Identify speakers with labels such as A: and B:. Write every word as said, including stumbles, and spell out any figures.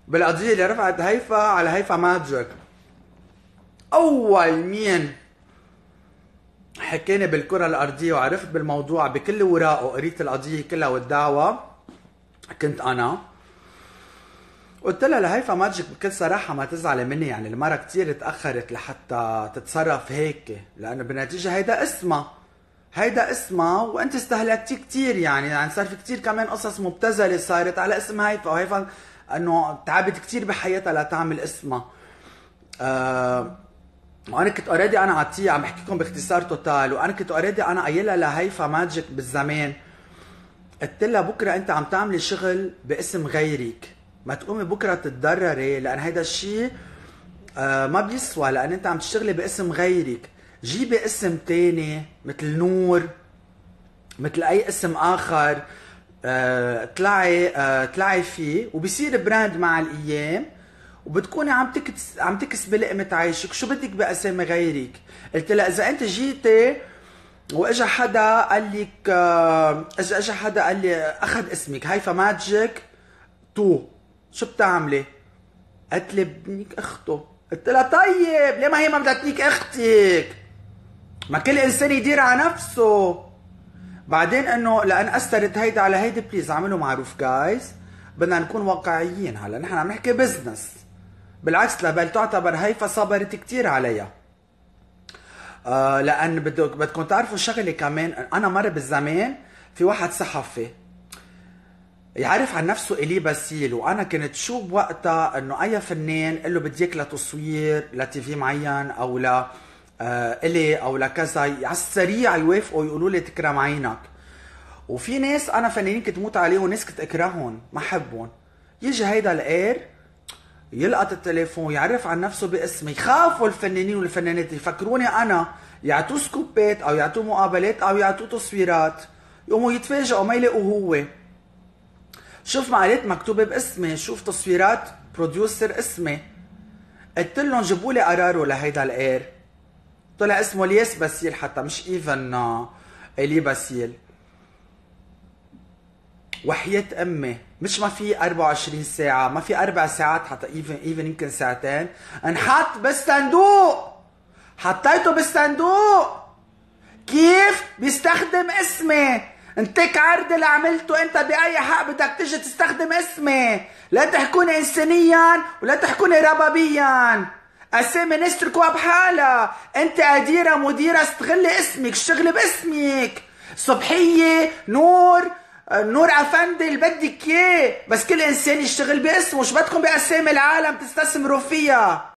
A: بالقضية اللي رفعت هيفا على هيفا ماجيك. أول مين حكيني بالكرة الأرضية وعرفت بالموضوع بكل وراءه، قريت القضية كلها والدعوة، كنت أنا. قلت لها لهيفا ماجيك بكل صراحة ما تزعلي مني، يعني المرة كتير تأخرت لحتى تتصرف هيك، لأنه بالنتيجة هيدا اسمها هيدا اسمها وانت استهلكتي كتير، يعني يعني صار في كتير كمان قصص مبتذله صارت على اسم هيفا، وهيفا انه تعبت كتير بحياتها لتعمل اسمها. آه وانا كنت اوريدي انا عطيه عم بحكيكم باختصار توتال، وانا كنت اوريدي انا قايلها لهيفا ماجيك بالزمان، قلت لها بكره انت عم تعملي شغل باسم غيرك، ما تقومي بكره تتضرري، لان هيدا الشيء آه ما بيسوى، لان انت عم تشتغلي باسم غيرك. جيبي اسم تاني مثل نور، مثل اي اسم اخر، آه طلعي آه طلعي فيه وبصير براند مع الايام، وبتكوني عم تكس عم تكسبي لقمة عيشك. شو بدك باسامي غيرك؟ قلت لها اذا انت جيتي واجا حدا قال لك آه اجا اجا حدا قال لي اخذ اسمك هيفا ماجيك تو، شو بتعملي؟ قالت لي بدنيك اخته. قلت لها طيب ليه ما هي ما بدها تنيك اختك؟ ما كل انسان يدير على نفسه. بعدين انه لان اثرت هيدا على هيدي، بليز اعملوا معروف جايز، بدنا نكون واقعيين. هلا نحن عم نحكي بزنس، بالعكس لبل تعتبر هيفا صبرت كتير عليها. آه لان بدك بدكم تعرفوا شغله كمان، انا مر بالزمان في واحد صحفي يعرف عن نفسه إلي باسيل، وانا كنت شو بوقتها انه اي فنان قال له بدي اياك لتصوير لتي في معين او ل آه الي او لكذا، على السريع يوافقوا يقولوا لي تكرم عينك. وفي ناس انا فنانين كنت موت عليهم وناس كنت اكرههم ما احبهم، يجي هيدا القير يلقط التليفون يعرف عن نفسه باسمي، يخافوا الفنانين والفنانات يفكروني انا، يعطوه سكوبات او يعطوه مقابلات او يعطوه تصويرات، يقوموا يتفاجئوا ما يلاقوا هو. شوف مقالات مكتوبه باسمي، شوف تصويرات بروديوسر اسمي. قلت لهم جيبوا لي قراره لهيدا القير، طلع اسمه الياس باسيل، حتى مش ايفن الي باسيل. وحياة امي مش ما في أربعة وعشرين ساعة، ما في اربع ساعات، حتى ايفن ايفن يمكن ساعتين، انحط بالصندوق، حطيته بالصندوق. كيف بيستخدم اسمي؟ انتك عرض اللي عملته انت، باي حق بدك تيجي تستخدم اسمي؟ لا تحكوني انسانيا ولا تحكوني ربابيا، اسامي نتركوها بحالها. انت اديره مديره استغلي اسمك، اشتغلي باسمك. صبحيه، نور، نور افندي اللي بدك اياه، بس كل انسان يشتغل باسمه. شو بدكم باسامي العالم تستثمروا فيها؟